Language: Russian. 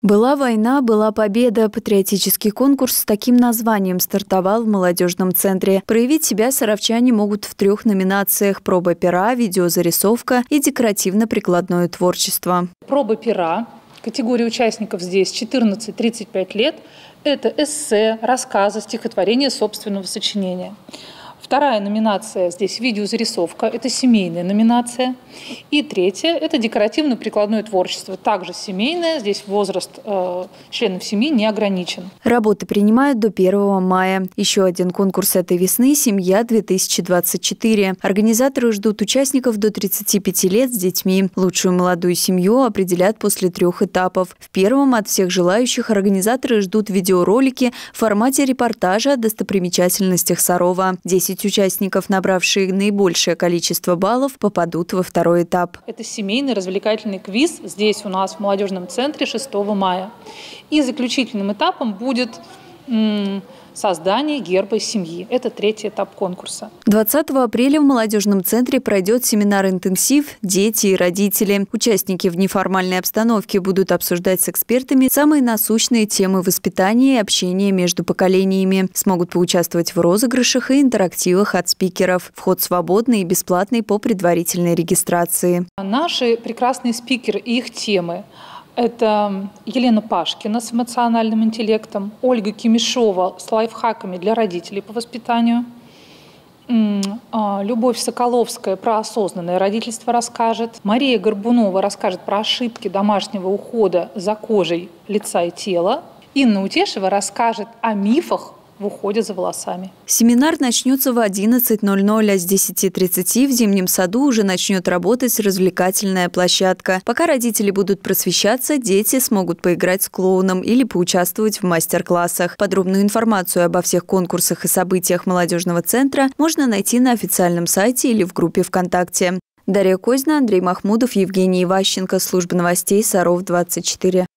Была война, была победа. Патриотический конкурс с таким названием стартовал в молодежном центре. Проявить себя саровчане могут в 3 номинациях: проба пера, видеозарисовка и декоративно-прикладное творчество. Проба пера. Категория участников здесь 14-35 лет. Это эссе, рассказы, стихотворения собственного сочинения. Вторая номинация здесь видеозарисовка, это семейная номинация. И третья – это декоративно-прикладное творчество, также семейное, здесь возраст членов семьи не ограничен. Работы принимают до 1 мая. Еще один конкурс этой весны – «Семья-2024». Организаторы ждут участников до 35 лет с детьми. Лучшую молодую семью определят после 3 этапов. В первом от всех желающих организаторы ждут видеоролики в формате репортажа о достопримечательностях Сарова. 10 участников, набравшие наибольшее количество баллов, попадут во 2 этап. Это семейный развлекательный квиз здесь у нас в молодежном центре 6 мая. И заключительным этапом будет создание герба семьи. Это 3-й этап конкурса. 20 апреля в молодежном центре пройдет семинар-интенсив «Дети и родители». Участники в неформальной обстановке будут обсуждать с экспертами самые насущные темы воспитания и общения между поколениями. Смогут поучаствовать в розыгрышах и интерактивах от спикеров. Вход свободный и бесплатный по предварительной регистрации. Наши прекрасные спикеры и их темы – это Елена Пашкина с эмоциональным интеллектом, Ольга Кимешова с лайфхаками для родителей по воспитанию, Любовь Соколовская про осознанное родительство расскажет, Мария Горбунова расскажет про ошибки домашнего ухода за кожей лица и тела, Инна Утешева расскажет о мифах в уходе за волосами. Семинар начнется в 11:00, а с 10:30 в Зимнем саду уже начнет работать развлекательная площадка. Пока родители будут просвещаться, дети смогут поиграть с клоуном или поучаствовать в мастер-классах. Подробную информацию обо всех конкурсах и событиях молодежного центра можно найти на официальном сайте или в группе ВКонтакте. Дарья Козьна, Андрей Махмудов, Евгений Иващенко. Служба новостей Саров 24.